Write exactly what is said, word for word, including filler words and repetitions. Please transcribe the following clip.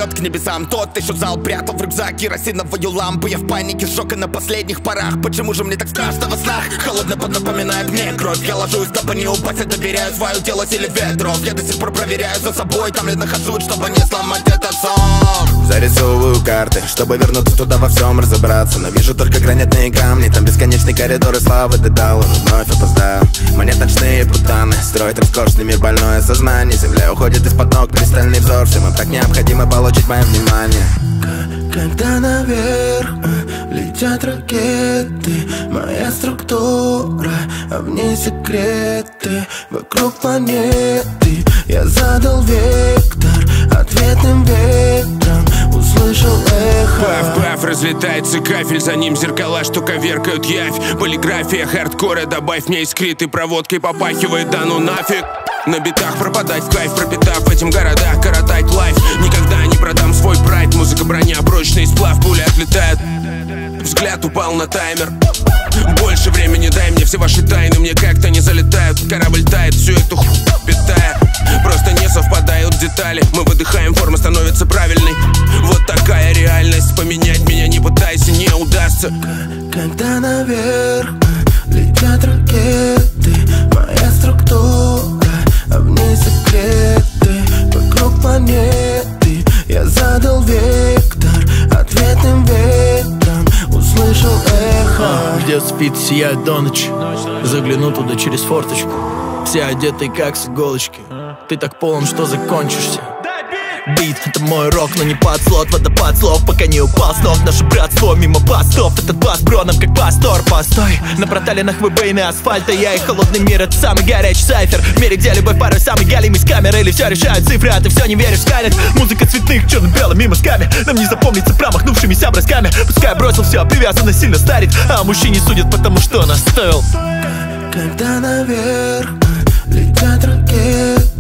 взлет к небесам. Тот еще зал прятал в рюкзак керосиновую лампу. Я в панике, шока на последних порах. Почему же мне так страшно во снах? Холодно под напоминает мне кровь. Я ложусь, дабы не упасть, я доверяю свое тело силе ветров. Я до сих пор проверяю за собой, там ли нахожусь, чтобы не сломать этот сон. Зарисовываю карты, чтобы вернуться туда, во всем разобраться. Но вижу только гранитные камни, там бесконечные коридоры славы. Дедалы, вновь опоздаю. Мне ночные путаны строят роскошный мир, больное сознание. Земля уходит из-под ног, пристальный взор. Всем им так необходимо получить мое внимание. Когда наверх летят ракеты, моя структура, а в ней секреты. Вокруг планеты я задал вектор, ответным ветром услышал эхо. Паф-паф, разлетается кафель, за ним зеркала, что коверкают явь. Полиграфия хардкора, добавь мне искриты, проводкой попахивает, да ну нафиг. На битах пропадать в кайф, пропитав в этим городах, коротать лайф. Никогда не продам свой прайд, музыка, броня, прочный сплав, пули отлетают. Взгляд упал на таймер. Больше времени дай мне, все ваши тайны мне как-то не залетают. Корабль тает, всю эту ху питая. Просто не совпадают детали. Мы выдыхаем, форма становится правильной. Вот такая реальность, поменять меня не пытайся, не удастся. Когда наверх летят ракеты, моя структура, а в ней секреты. Вокруг планеты я задал вектор, ответным ветром услышал эхо. Где спит, сияет до ночи, загляну туда через форточку. Все одеты как с иголочки. Ты так полон, что закончишься. Бит, это мой рок, но не под слот. Водопад слов, пока не упал с ног. Наше братство мимо постов. Этот бас броном как пастор. Постой, на проталинах выбоины асфальта. Я и холодный мир, это самый горячий сайфер. В мире, где любовь порой самый галимый с камеры. Или все решают цифры, а ты все не веришь в скайлет. Музыка цветных, черно-белыми мазками. Нам не запомнится промахнувшимися бросками. Пускай бросил все, привязанность сильно старит. А мужчине судят, потому что он оставил. Когда наверх летят ракеты,